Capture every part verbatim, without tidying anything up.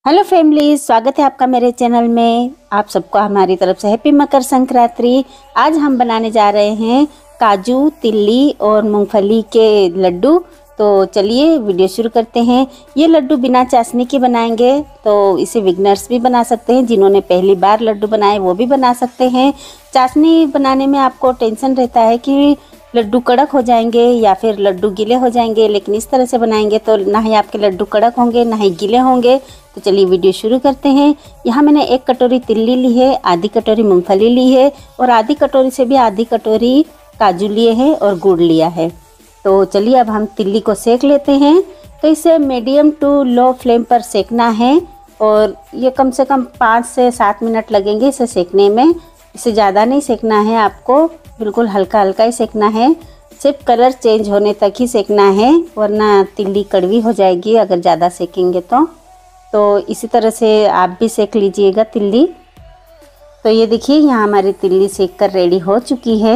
Hello family, स्वागत है आपका मेरे चैनल में। आप सबको हमारी तरफ से हैप्पी मकर संक्रांति। आज हम बनाने जा रहे हैं काजू, तिल्ली और मूंगफली के लड्डू। तो चलिए वीडियो शुरू करते हैं। ये लड्डू बिना चाशनी के बनाएंगे, तो इसे बिगनर्स भी बना सकते हैं। जिन्होंने पहली बार लड्डू बनाए वो भी बना सकते हैं। चाशनी बनाने में आपको टेंशन रहता है कि लड्डू कड़क हो जाएंगे या फिर लड्डू गीले हो जाएंगे, लेकिन इस तरह से बनाएंगे तो ना ही आपके लड्डू कड़क होंगे ना ही गीले होंगे। तो चलिए वीडियो शुरू करते हैं। यहाँ मैंने एक कटोरी तिल्ली ली है, आधी कटोरी मूंगफली ली है और आधी कटोरी से भी आधी कटोरी काजू लिए हैं और गुड़ लिया है। तो चलिए अब हम तिल्ली को सेक लेते हैं। तो इसे मीडियम टू लो फ्लेम पर सेकना है और ये कम से कम पाँच से सात मिनट लगेंगे इसे सेकने में। इसे ज़्यादा नहीं सेकना है, आपको बिल्कुल हल्का हल्का ही सेकना है। सिर्फ कलर चेंज होने तक ही सेकना है, वरना तिल्ली कड़वी हो जाएगी अगर ज़्यादा सेकेंगे तो। तो इसी तरह से आप भी सेक लीजिएगा तिल्ली। तो ये देखिए यहाँ हमारी तिल्ली सेक कर रेडी हो चुकी है।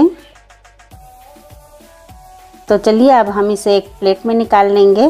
तो चलिए अब हम इसे एक प्लेट में निकाल लेंगे।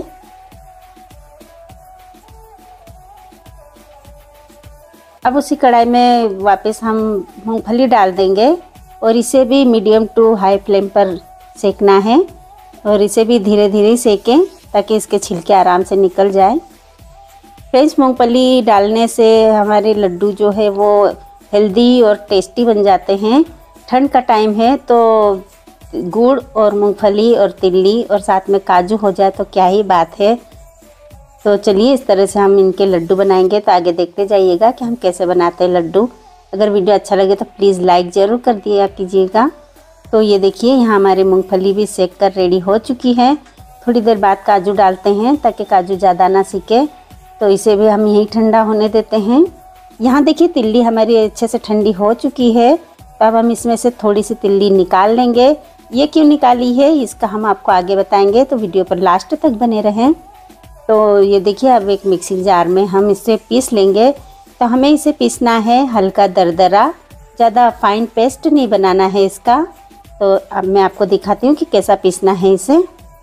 अब उसी कढ़ाई में वापस हम मूंगफली डाल देंगे और इसे भी मीडियम टू हाई फ्लेम पर सेकना है और इसे भी धीरे धीरे सेकें ताकि इसके छिलके आराम से निकल जाए। फ्रेंड्स, मूंगफली डालने से हमारे लड्डू जो है वो हेल्दी और टेस्टी बन जाते हैं। ठंड का टाइम है तो गुड़ और मूंगफली और तिल्ली और साथ में काजू हो जाए तो क्या ही बात है। तो चलिए इस तरह से हम इनके लड्डू बनाएंगे। तो आगे देखते जाइएगा कि हम कैसे बनाते हैं लड्डू। अगर वीडियो अच्छा लगे तो प्लीज़ लाइक ज़रूर कर दिया कीजिएगा। तो ये देखिए यहाँ हमारी मूंगफली भी सेक कर रेडी हो चुकी है। थोड़ी देर बाद काजू डालते हैं ताकि काजू ज़्यादा ना सीखे। तो इसे भी हम यहीं ठंडा होने देते हैं। यहाँ देखिए तिल्ली हमारी अच्छे से ठंडी हो चुकी है। तो अब हम इसमें से थोड़ी सी तिल्ली निकाल लेंगे। ये क्यों निकाली है इसका हम आपको आगे बताएंगे, तो वीडियो पर लास्ट तक बने रहें। तो ये देखिए अब एक मिक्सिंग जार में हम इसे पीस लेंगे। तो हमें इसे पीसना है हल्का दरदरा, ज़्यादा फाइन पेस्ट नहीं बनाना है इसका। तो अब मैं आपको दिखाती हूँ कि कैसा पीसना है इसे।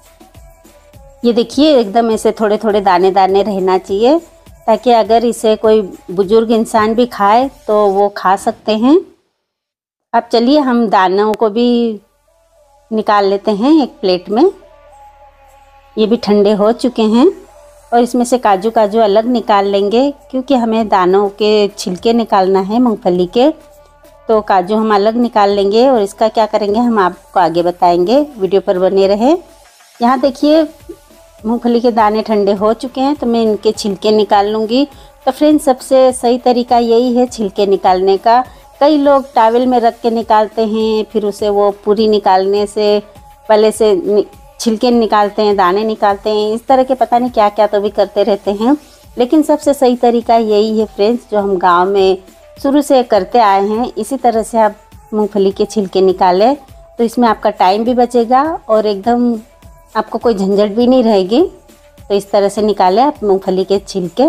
ये देखिए एकदम ऐसे थोड़े थोड़े दाने दाने रहना चाहिए ताकि अगर इसे कोई बुजुर्ग इंसान भी खाए तो वो खा सकते हैं। अब चलिए हम दानों को भी निकाल लेते हैं एक प्लेट में। ये भी ठंडे हो चुके हैं और इसमें से काजू काजू अलग निकाल लेंगे क्योंकि हमें दानों के छिलके निकालना है मूंगफली के। तो काजू हम अलग निकाल लेंगे और इसका क्या करेंगे हम आपको आगे बताएंगे, वीडियो पर बने रहे। यहाँ देखिए मूंगफली के दाने ठंडे हो चुके हैं तो मैं इनके छिलके निकाल लूँगी। तो फ्रेंड्स, सबसे सही तरीका यही है छिलके निकालने का। कई लोग टॉवल में रख के निकालते हैं, फिर उसे वो पूरी निकालने से पहले से छिलके निकालते हैं, दाने निकालते हैं, इस तरह के पता नहीं क्या क्या तो भी करते रहते हैं। लेकिन सबसे सही तरीका यही है फ्रेंड्स, जो हम गांव में शुरू से करते आए हैं। इसी तरह से आप मूंगफली के छिलके निकालें तो इसमें आपका टाइम भी बचेगा और एकदम आपको कोई झंझट भी नहीं रहेगी। तो इस तरह से निकालें आप मूंगफली के छिलके।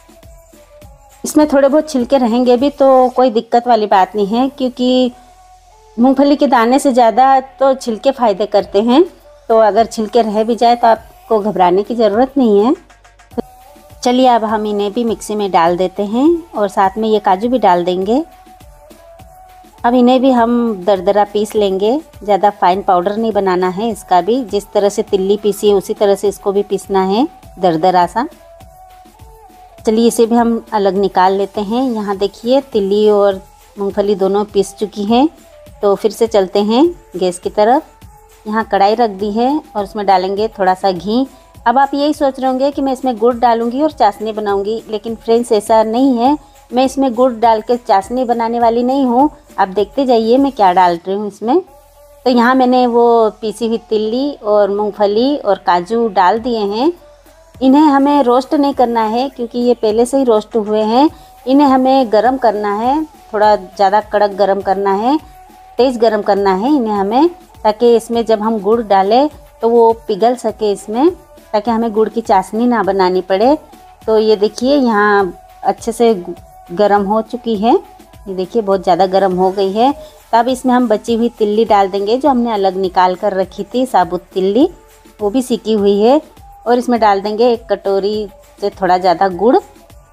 इसमें थोड़े बहुत छिलके रहेंगे भी तो कोई दिक्कत वाली बात नहीं है, क्योंकि मूंगफली के दाने से ज़्यादा तो छिलके फ़ायदे करते हैं। तो अगर छिलके रह भी जाए तो आपको घबराने की ज़रूरत नहीं है। तो चलिए अब हम इन्हें भी मिक्सी में डाल देते हैं और साथ में ये काजू भी डाल देंगे। अब इन्हें भी हम दरदरा पीस लेंगे, ज़्यादा फाइन पाउडर नहीं बनाना है इसका भी। जिस तरह से तिल्ली पीसी है उसी तरह से इसको भी पीसना है दरदरा सा। चलिए इसे भी हम अलग निकाल लेते हैं। यहाँ देखिए तिल्ली और मूंगफली दोनों पीस चुकी हैं। तो फिर से चलते हैं गैस की तरफ। यहाँ कढ़ाई रख दी है और उसमें डालेंगे थोड़ा सा घी। अब आप यही सोच रहे होंगे कि मैं इसमें गुड़ डालूंगी और चाशनी बनाऊंगी, लेकिन फ्रेंड्स ऐसा नहीं है। मैं इसमें गुड़ डाल के चाशनी बनाने वाली नहीं हूँ। आप देखते जाइए मैं क्या डाल रही हूँ इसमें। तो यहाँ मैंने वो पीसी हुई तिल्ली और मूंगफली और काजू डाल दिए हैं। इन्हें हमें रोस्ट नहीं करना है क्योंकि ये पहले से ही रोस्ट हुए हैं। इन्हें हमें गरम करना है, थोड़ा ज़्यादा कड़क गरम करना है, तेज़ गरम करना है इन्हें हमें, ताकि इसमें जब हम गुड़ डालें तो वो पिघल सके इसमें, ताकि हमें गुड़ की चाशनी ना बनानी पड़े। तो ये देखिए यहाँ अच्छे से गरम हो चुकी है। ये देखिए बहुत ज़्यादा गरम हो गई है। तब इसमें हम बची हुई तिल्ली डाल देंगे जो हमने अलग निकाल कर रखी थी, साबुत तिल्ली, वो भी सीकी हुई है। और इसमें डाल देंगे एक कटोरी से थोड़ा ज़्यादा गुड़।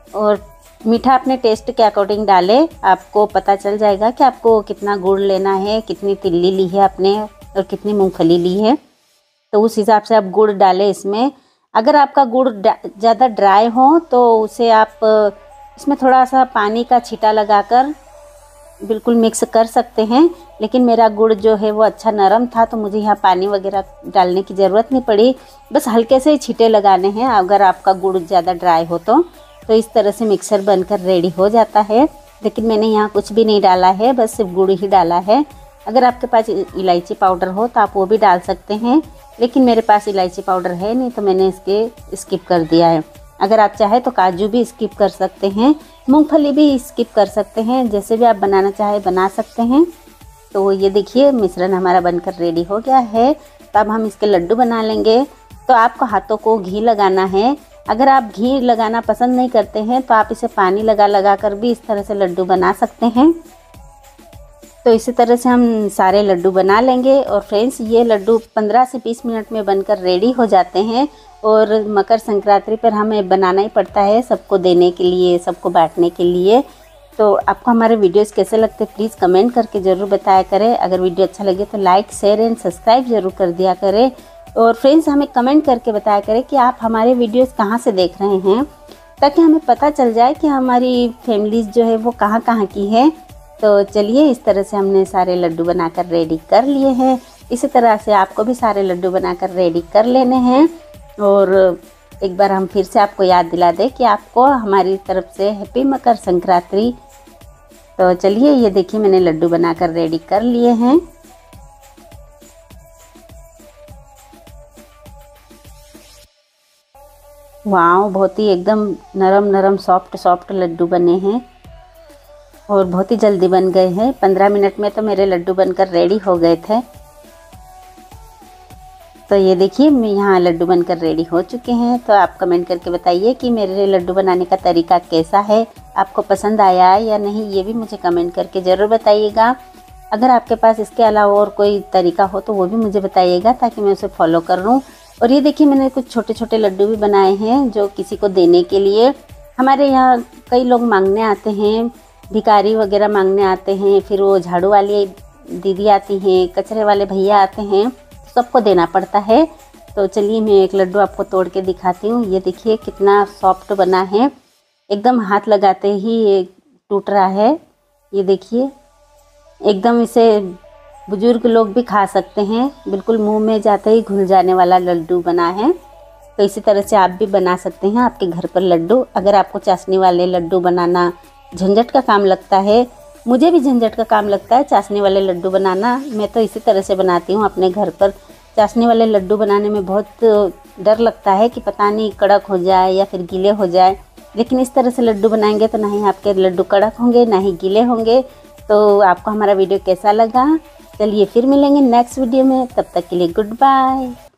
और मीठा अपने टेस्ट के अकॉर्डिंग डालें। आपको पता चल जाएगा कि आपको कितना गुड़ लेना है, कितनी तिल्ली ली है आपने और कितनी मूंगफली ली है, तो उस हिसाब से आप गुड़ डालें इसमें। अगर आपका गुड़ ज़्यादा ड्राई हो तो उसे आप इसमें थोड़ा सा पानी का छींटा लगाकर बिल्कुल मिक्स कर सकते हैं, लेकिन मेरा गुड़ जो है वो अच्छा नरम था तो मुझे यहाँ पानी वगैरह डालने की ज़रूरत नहीं पड़ी, बस हल्के से ही छींटे लगाने हैं। अगर आपका गुड़ ज़्यादा ड्राई हो तो तो इस तरह से मिक्सर बनकर रेडी हो जाता है। लेकिन मैंने यहाँ कुछ भी नहीं डाला है, बस सिर्फ गुड़ ही डाला है। अगर आपके पास इलायची पाउडर हो तो आप वो भी डाल सकते हैं, लेकिन मेरे पास इलायची पाउडर है नहीं तो मैंने इसके स्किप कर दिया है। अगर आप चाहे तो काजू भी स्किप कर सकते हैं, मूंगफली भी स्किप कर सकते हैं, जैसे भी आप बनाना चाहे बना सकते हैं। तो ये देखिए मिश्रण हमारा बनकर रेडी हो गया है। तो अब हम इसके लड्डू बना लेंगे। तो आपको हाथों को घी लगाना है। अगर आप घी लगाना पसंद नहीं करते हैं तो आप इसे पानी लगा लगा कर भी इस तरह से लड्डू बना सकते हैं। तो इसी तरह से हम सारे लड्डू बना लेंगे। और फ्रेंड्स, ये लड्डू पंद्रह से बीस मिनट में बनकर रेडी हो जाते हैं। और मकर संक्रांति पर हमें बनाना ही पड़ता है सबको देने के लिए, सबको बांटने के लिए। तो आपको हमारे वीडियोस कैसे लगते हैं प्लीज़ कमेंट करके ज़रूर बताया करें। अगर वीडियो अच्छा लगे तो लाइक शेयर एंड सब्सक्राइब ज़रूर कर दिया करें। और फ्रेंड्स, हमें कमेंट करके बताया करें कि आप हमारे वीडियोस कहाँ से देख रहे हैं, ताकि हमें पता चल जाए कि हमारी फैमिलीज़ जो है वो कहाँ कहाँ की है। तो चलिए, इस तरह से हमने सारे लड्डू बनाकर रेडी कर लिए हैं। इसी तरह से आपको भी सारे लड्डू बनाकर रेडी कर लेने हैं। और एक बार हम फिर से आपको याद दिला दें कि आपको हमारी तरफ से हैप्पी मकर संक्रांति। तो चलिए, ये देखिए मैंने लड्डू बनाकर रेडी कर लिए हैं। वाह, बहुत ही एकदम नरम नरम सॉफ्ट सॉफ्ट लड्डू बने हैं और बहुत ही जल्दी बन गए हैं। पंद्रह मिनट में तो मेरे लड्डू बनकर रेडी हो गए थे। तो ये देखिए मैं यहाँ लड्डू बनकर रेडी हो चुके हैं। तो आप कमेंट करके बताइए कि मेरे लड्डू बनाने का तरीका कैसा है, आपको पसंद आया या नहीं, ये भी मुझे कमेंट करके ज़रूर बताइएगा। अगर आपके पास इसके अलावा और कोई तरीका हो तो वो भी मुझे बताइएगा, ताकि मैं उसे फॉलो कर लूँ। और ये देखिए मैंने कुछ छोटे छोटे लड्डू भी बनाए हैं जो किसी को देने के लिए। हमारे यहाँ कई लोग मांगने आते हैं, भिखारी वगैरह मांगने आते हैं, फिर वो झाड़ू वाली दीदी आती हैं, कचरे वाले भैया आते हैं, सबको देना पड़ता है। तो चलिए मैं एक लड्डू आपको तोड़ के दिखाती हूँ। ये देखिए कितना सॉफ्ट बना है, एकदम हाथ लगाते ही ये टूट रहा है। ये देखिए एकदम इसे बुजुर्ग लोग भी खा सकते हैं, बिल्कुल मुंह में जाते ही घुल जाने वाला लड्डू बना है। तो इसी तरह से आप भी बना सकते हैं आपके घर पर लड्डू। अगर आपको चाशनी वाले लड्डू बनाना झंझट का काम लगता है, मुझे भी झंझट का काम लगता है चाशनी वाले लड्डू बनाना, मैं तो इसी तरह से बनाती हूँ अपने घर पर। चाशनी वाले लड्डू बनाने में बहुत डर लगता है कि पता नहीं कड़क हो जाए या फिर गीले हो जाए, लेकिन इस तरह से लड्डू बनाएंगे तो ना ही आपके लड्डू कड़क होंगे ना ही गीले होंगे। तो आपको हमारा वीडियो कैसा लगा, चलिए फिर मिलेंगे नेक्स्ट वीडियो में, तब तक के लिए गुड बाय।